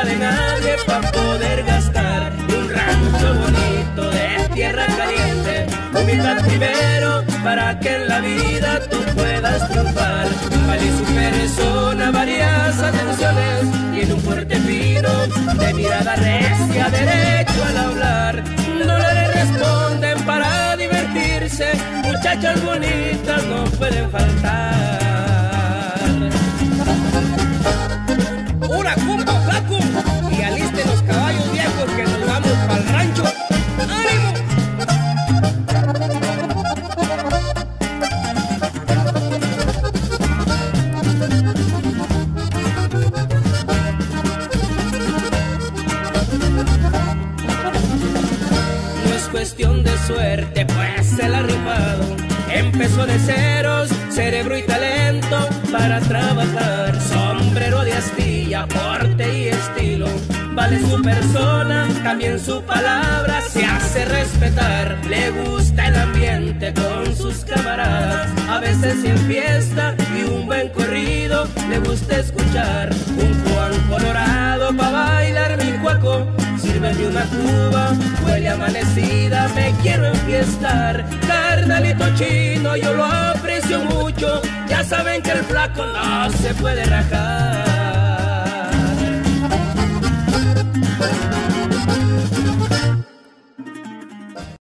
nada de nadie para poder gastar. Un rancho bonito de tierra caliente, humildad primero para que en la vida tú puedas triunfar. Vale su persona varias atenciones, tiene un fuerte fino de mirada recia, derecho al hablar. No le responden para divertirse, muchachas bonitas no pueden faltar. ¡Una compa flaco! Y alisten los caballos viejos que nos vamos pa'l rancho. ¡Ánimo! No es cuestión de suerte, pues se la ha rifado. Empezó de ceros, cerebro y talento para trabajar. Sombrero de astilla, porte y estilo. Vale su persona, también su palabra se hace respetar. Le gusta el ambiente con sus camaradas, a veces en fiesta y un buen corrido le gusta escuchar. Un Juan Colorado pa' bailar mi cuaco, sírveme una cuba, huele amanecida, me quiero enfiestar. Carnalito chino, yo lo aprecio mucho, ya saben que el flaco no se puede rajar.